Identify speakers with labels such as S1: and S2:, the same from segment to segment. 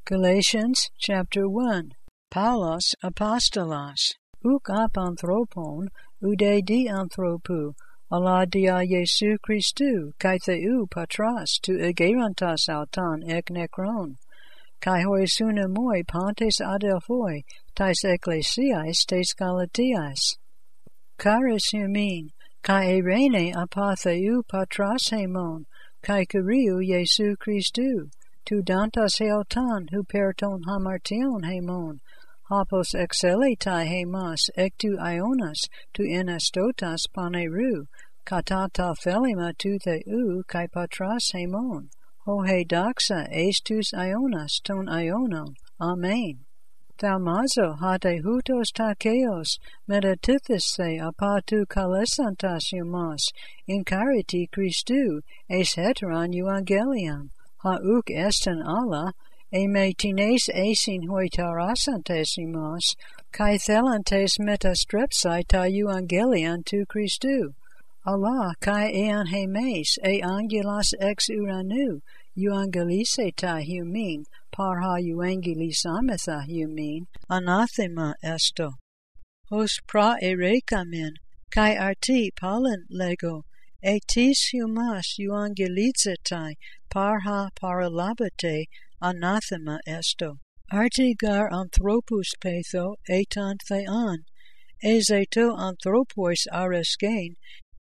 S1: Galatians chapter 1. Paulos apostolos, uk apanthropon, ude di anthropou, ala dia Jesu Christou, kai theou patras tu egerantas auton ek nekron, kai hoi sunamoi pantes adelphoi, tais ecclesiais tes Galatias. Charis humin, kai erene apatheou patras hemon, kai kuriou Jesu Christou, tu dantas heotan huperton hamartion hemon, hapos exeletai hemas ectu ionas tu enastotas paneru, katata thelima tu theou kai patras hemon, ho he doxa estus ionas ton ionon, amen. Thaumazo hate hutos takeos, metatithis the apatu kalesantas humas, in cariti Christou, es heteron euangelion, hauk estin alla, me tines esin hoitarasantes humas, kai thelantes metastrepsai ta euangelion tu Christou. Allah kai ean hemes, angelas ex uranu, euangelise ta humin, parha euangelisametha humin, anathema esto. Hos pra erekamen, kai arti palin lego, etis humas euangelizetai, parha paralabate, anathema esto. Arti gar anthropus petho etan thean, ezeto anthropois areskein,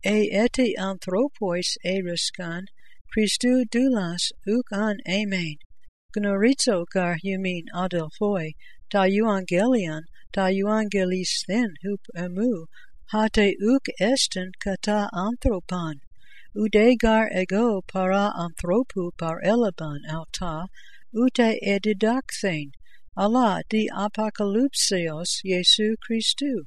S1: eti anthropois ereskan, Christou doulas uk an amen. Gnorizo gar humin adelphoi, ta euangelion, ta euangelis thin hup emu, hate uk estin kata anthropan, ude gar ego para anthropu par eleban auta, ute edidakthen, Allah di apocalypseos Jesu Christou.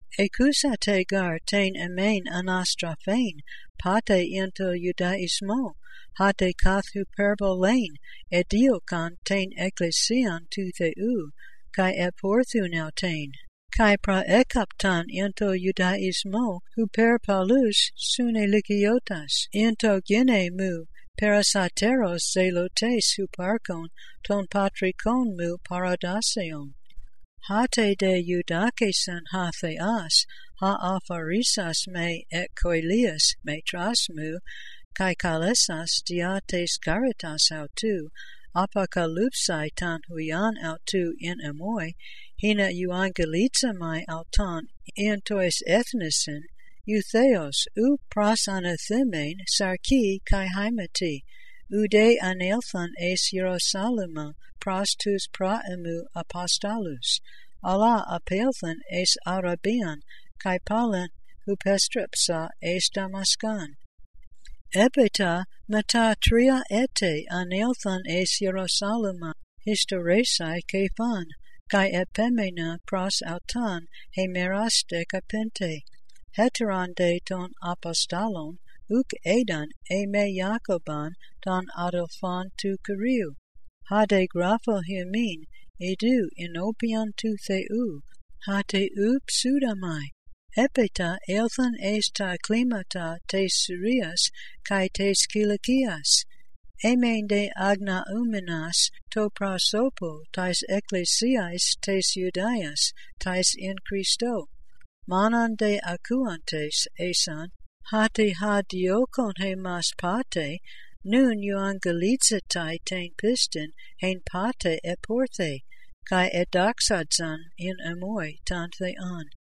S1: Ekusate gar ten amen anastraphen, pate into judaismo, hate kath hyperbolain, ediokan ten ecclesian tu theou, kai eporthun autain, kai pra ekaptan into judaismo, hyperpalus sune likiotas, into gene mu, parasateros zelotes huparkon, ton patrikon mu paradaseon. Hate de judakesan ha theas, ha apharisas me ek koilias me trasmu, kai kalesas diates caritas autu, apocalypsai tan huian autu in amoi, hina euangelitza mai auton entois ethnisen, eutheos u pras anathimen sarki kai haimati, ude anelthan es Jerusalema pras tus praemu apostolus, Allah apelthan es Arabian, kai palin hupestrepsa es Damaskan. Epeta meta tria ete anelthan es Jerusalema, historesai kefan, kai epemena pras autan hemeras decapente, heteron de ton apostolon, uk edan me Jacoban ton adelphon tu kuriou, hade grapho humin, edu inopion tu theou, hate u pseudamai, epeta elthan es ta climata tes Syrias, kai tes Kilikias, emen de agna umenas to prasopo tais ecclesiais tes Judaias, tais in Christo, manan de acuantes esan, hate ha diokon hemas pate, nun euangelizetai ten pistin hen pate eporthe, kai edaxadzan in amoi tan thean.